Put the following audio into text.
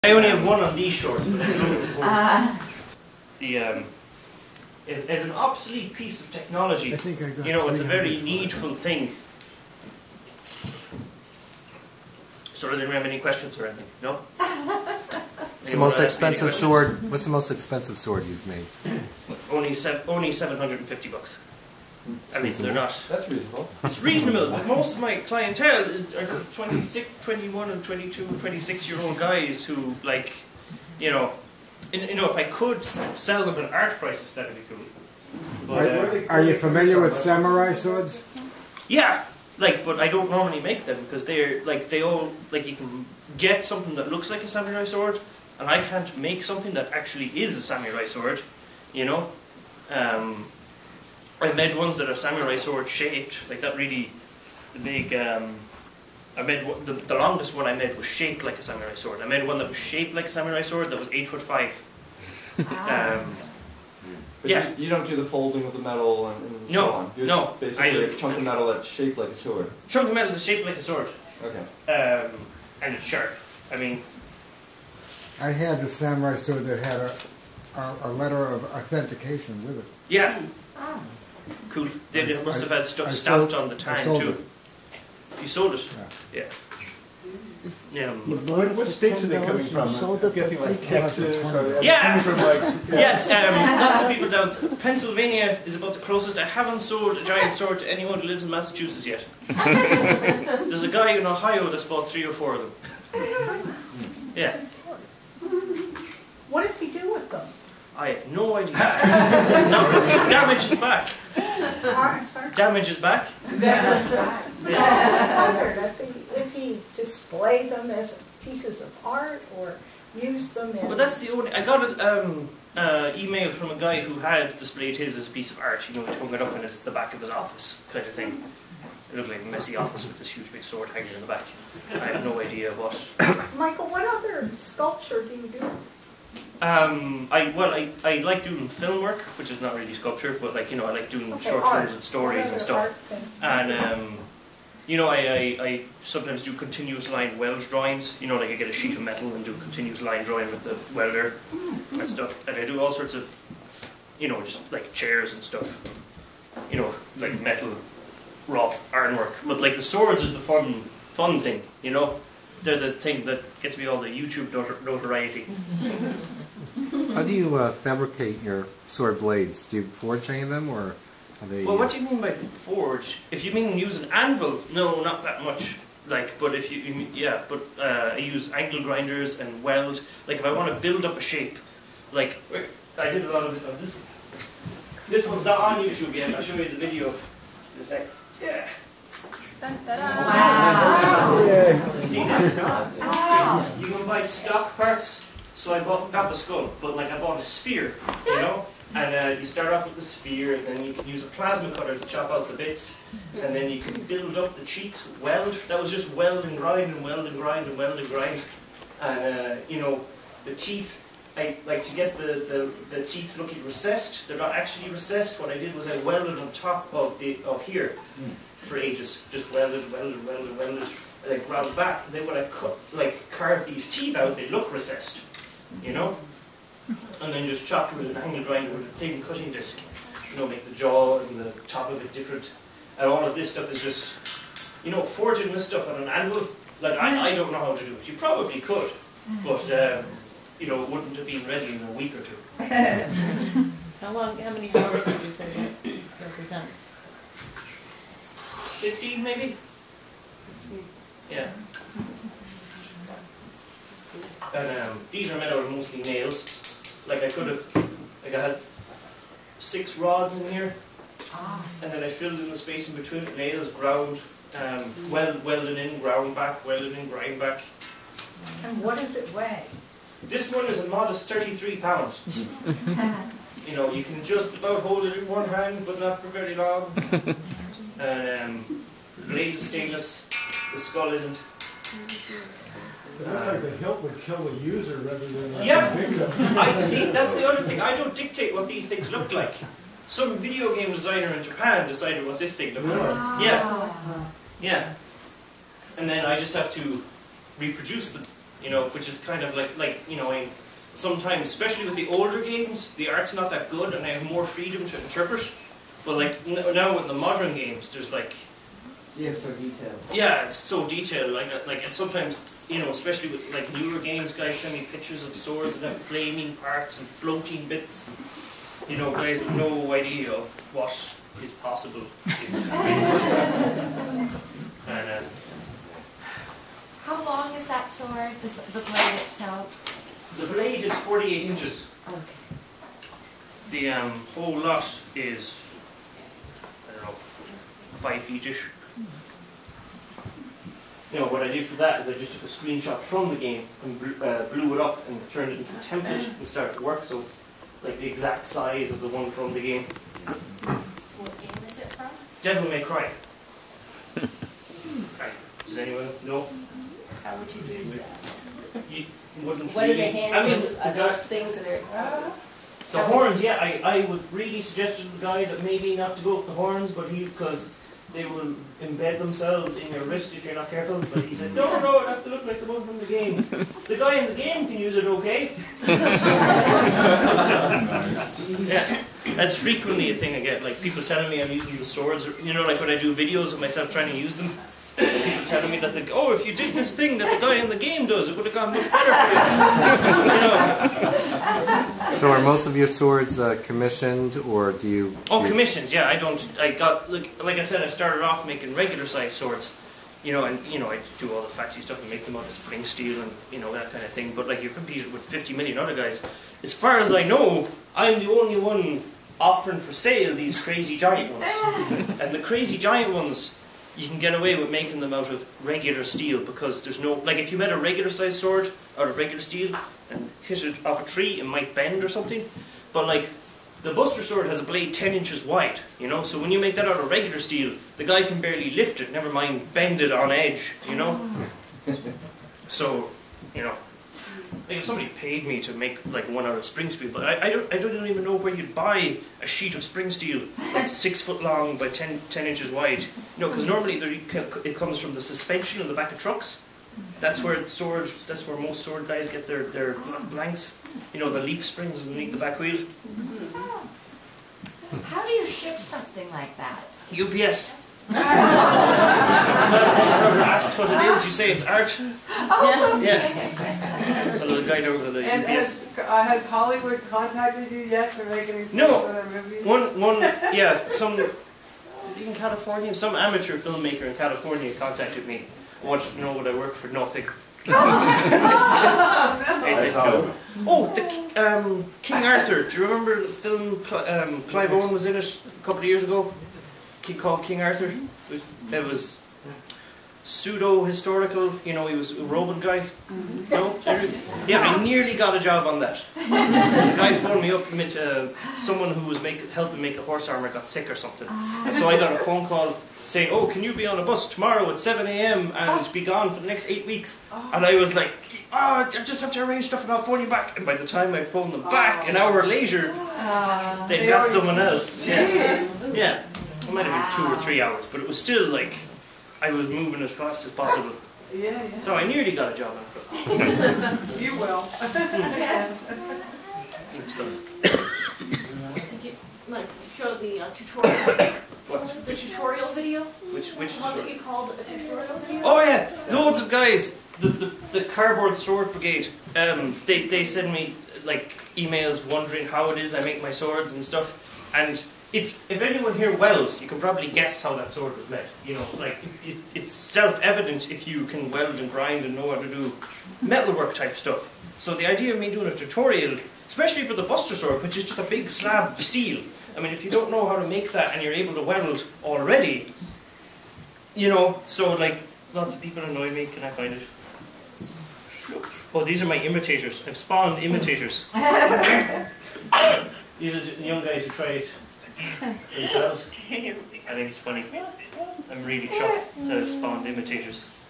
I only have one on these shorts, but I have loads of more. As an obsolete piece of technology, you know, it's a very needful thing. So does anyone have any questions or anything? No? What's the most expensive sword? What's the most expensive sword you've made? Only $750. I mean, they're not. That's reasonable. It's reasonable, but most of my clientele are 26, 21, and 22, 26-year-old guys who, like, you know, if I could sell them at art prices, that'd be cool. But, are you familiar with samurai swords? Yeah, like, but I don't normally make them because they're like you can get something that looks like a samurai sword, and I can't make something that actually is a samurai sword, you know. I've made ones that are samurai sword shaped, like that really, the big, I made, the longest one I made was shaped like a samurai sword. I made one that was shaped like a samurai sword that was 8'5". But you don't do the folding of the metal and so on. You're just basically a chunk of metal that's shaped like a sword. Chunk of metal that's shaped like a sword. Okay. And it's sharp. I mean, I had the samurai sword that had a letter of authentication with it. Yeah. Cool. They must have had stuff stamped on the tang too. You sold it? Yeah. Yeah. What states are they coming from? Getting like Texas? Yeah. From like, lots of people down. Pennsylvania is about the closest. I haven't sold a giant sword to anyone who lives in Massachusetts yet. There's a guy in Ohio that's bought 3 or 4 of them. Yeah. What does he do with them? I have no idea. Damage is back. Damage is back. I wondered if he displayed them as pieces of art or used them in... Well, that's the only... I got an email from a guy who had displayed his as a piece of art. You know, he hung it up in the back of his office, kind of thing. It looked like a messy office with this huge big sword hanging in the back. I have no idea what... Michael, what other sculpture do you do? I like doing film work, which is not really sculpture, but like, you know, I like doing short films and stories and stuff. And you know, I sometimes do continuous line weld drawings. You know, like I get a sheet of metal and do continuous line drawing with the welder and stuff. And I do all sorts of, you know, just like chairs and stuff. You know, like metal, wrought ironwork. But like the swords is the fun thing. You know, they're the thing that gets me all the YouTube notoriety. How do you fabricate your sword blades? Do you forge any of them, or are they? Well, what do you mean by forge? If you mean use an anvil, no, not that much. Like, but if you yeah, but I use angle grinders and weld. Like, if I want to build up a shape, like I did a lot of it on this. This one's not on YouTube yet. I'll show you the video in a sec. Yeah. Wow. See this? You can buy stock parts. So I bought, not the skull, but like I bought a sphere, you know? And you start off with the sphere, and then you can use a plasma cutter to chop out the bits, and then you can build up the cheeks, weld. That was just weld and grind and weld and grind and weld and grind. And you know, the teeth, I like to get the teeth looking recessed. They're not actually recessed. What I did was I welded on top of here for ages. Just welded. And then ground back. And then when I carved these teeth out, they look recessed. You know? And then just chopped with an angle grinder with a thin cutting disc. You know, make the jaw and the top of it different. And all of this stuff is just, you know, forging this stuff on an anvil. Like, I don't know how to do it. You probably could. But, you know, it wouldn't have been ready in a week or 2. How many hours would you say it represents? 15 maybe? Yeah. And these are made out of mostly nails. Like I could have, like I had 6 rods in here, and then I filled in the space in between with nails, ground, welded in, ground back, welded in, grind back. And what does it weigh? This one is a modest 33 pounds. You know, you can just about hold it in one hand, but not for very long. And the blade is stainless, the skull isn't. It looks like the hilt would kill the user rather than the victim. I see. That's the other thing. I don't dictate what these things look like. Some video game designer in Japan decided what this thing looked like. Yeah. And then I just have to reproduce you know, which is kind of like you know, sometimes, especially with the older games, the art's not that good, and I have more freedom to interpret. But like now with the modern games, there's like so detailed. Yeah, it's so detailed. Like it's sometimes, you know, especially with like newer games, guys send me pictures of swords that have flaming parts and floating bits. You know, guys have no idea of what is possible. And how long is that sword? The blade itself? the blade is 48 inches. Okay. The whole lot is, I don't know, 5 feet-ish. You know, what I did for that is I just took a screenshot from the game and blew it up and turned it into a template and started to work, so it's like the exact size of the one from the game. What game is it from? Devil May Cry. Right. Does anyone know? How would you use that? You wouldn't What are the really... handles? Are those things that are... The horns, yeah, I would really suggest to the guy that maybe not to go with the horns, but because they will embed themselves in your wrist if you're not careful. But he said, no, it has to look like the one from the game. The guy in the game can use it okay. Yeah, that's frequently a thing I get, like people telling me I'm using the swords, you know, like when I do videos of myself trying to use them. People telling me that, if you did this thing that the guy in the game does, it would have gone much better for you. So are most of your swords commissioned, or do you... Commissioned, yeah. I got, like I said, I started off making regular size swords. You know, and, you know, I do all the fancy stuff and make them out of spring steel and, you know, that kind of thing. But, like, you're competing with 50 million other guys. As far as I know, I'm the only one offering for sale these crazy giant ones. And the crazy giant ones... you can get away with making them out of regular steel because there's no... like, if you made a regular sized sword out of regular steel and hit it off a tree, it might bend or something. But, like, the Buster Sword has a blade 10 inches wide, you know? So when you make that out of regular steel, the guy can barely lift it, never mind bend it on edge, you know? So, you know... like, if somebody paid me to make, like, one out of spring steel, but I don't even know where you'd buy a sheet of spring steel, like 6 foot long by 10 inches wide. You know, because normally it comes from the suspension on the back of trucks. That's where most sword guys get their blanks. You know, the leaf springs underneath the back wheel. How do you ship something like that? UPS. Whoever asks what it is, you say it's art. Yeah. Although the guy knows what it is. And has Hollywood contacted you yet to make any sense for their movies? In California, some amateur filmmaker in California contacted me. Wanted to know would I work for nothing. They said no. King Arthur. Do you remember the film Clive Owen was in it a couple of years ago? Called King Arthur. It was pseudo-historical, you know, he was a Roman guy. No? Yeah, I nearly got a job on that. The guy phoned me up, someone who was helping make the horse armour got sick or something. And so I got a phone call saying, can you be on a bus tomorrow at 7 AM and be gone for the next 8 weeks? And I was like, I just have to arrange stuff and I'll phone you back. And by the time I phoned them back, an hour later, they'd got someone else. Yeah. It might have been 2 or 3 hours, but it was still like I was moving as fast as possible. Yeah. So I nearly got a job on it. You will. Did you show the tutorial? What? The tutorial video? Which one that you called a tutorial video? Oh yeah, loads of guys. The Cardboard Sword Brigade. They send me like emails wondering how it is I make my swords and stuff. And if anyone here welds, you can probably guess how that sword was made. You know, like it's self-evident if you can weld and grind and know how to do metalwork type stuff. So the idea of me doing a tutorial, especially for the Buster Sword, which is just a big slab of steel. I mean, if you don't know how to make that and you're able to weld already, you know, so like lots of people annoy me. Can I find it? Oh, these are my imitators. I've spawned imitators. These are the young guys who try it themselves. I think it's funny. I'm really chuffed to have spawned imitators.